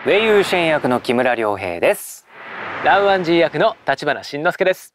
ウェイユーシェン役の木村良平です。 ランワンジー役の立花慎之介です。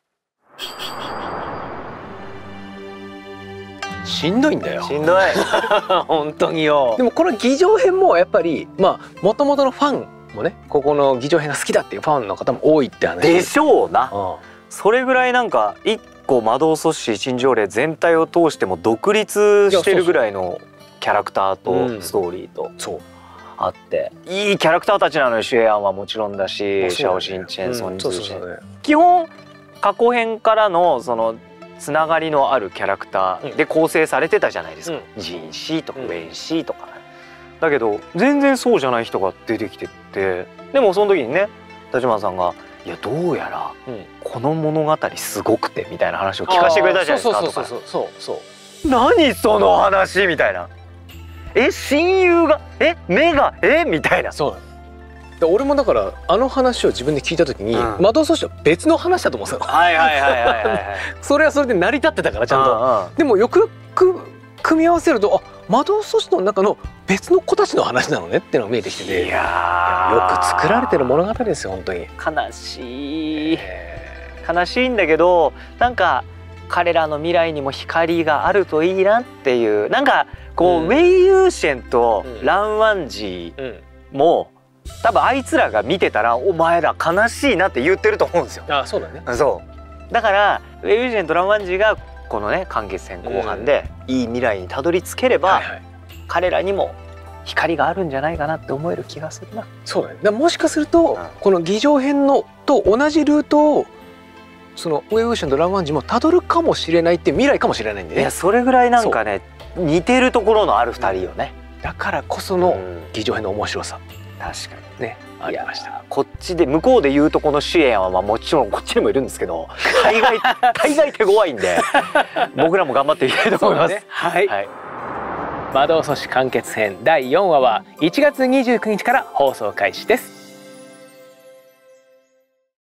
しんどいんだよ。 しんどい本当によ。 でもこの議場編もやっぱりもともとのファンもね、ここの議場編が好きだっていうファンの方も多いって話でしょうな。それぐらいなんか一個魔導阻止新条例全体を通しても独立してるぐらいのキャラクターとストーリーとあって、いいキャラクターたちなのよ。シュエアンはもちろんだし、シャオシンチェン、ソン・ジュジェン、基本過去編からのそのつながりのあるキャラクターで構成されてたじゃないですか。ジンシーとかウェンシーとか。だけど全然そうじゃない人が出てきてって、でもその時にね、立花さんが「いやどうやらこの物語すごくて」みたいな話を聞かせてくれたじゃないですか。何その話みたいな。親友が目がみたいな。 そうで、俺もだからあの話を自分で聞いた時に、魔導阻止は別の話だと思うんですよ。それはそれで成り立ってたからちゃんと。でもよくよく組み合わせると、魔導阻止の中の別の子たちの話なのねっていうのが見えてきてて、よく作られてる物語ですよ本当に。 悲しい悲しいんだけど、なんか彼らの未来にも光があるといいなっていう、なんかこう、ウェイユーシェンとランワンジーも、多分あいつらが見てたらお前ら悲しいなって言ってると思うんですよ。 そうだね。 そうだからウェイユーシェンとランワンジーがこのね完結編後半でいい未来にたどり着ければ、彼らにも光があるんじゃないかなって思える気がするな。 そうだね。だもしかすると、この議場編のと同じルートをそのウェイユーシェンとランワンジーもたどるかもしれないっていう未来かもしれないんでね。 いやそれぐらいなんかね似てるところのある2人よね。 だからこその議場編の面白さ、 確かにねありました。 こっちで向こうで言うとこのシュエアンはもちろんこっちにもいるんですけど、大概手強いんで僕らも頑張っていきたいと思います。 はい。魔導阻止完結編第4話は1月29日から放送開始です。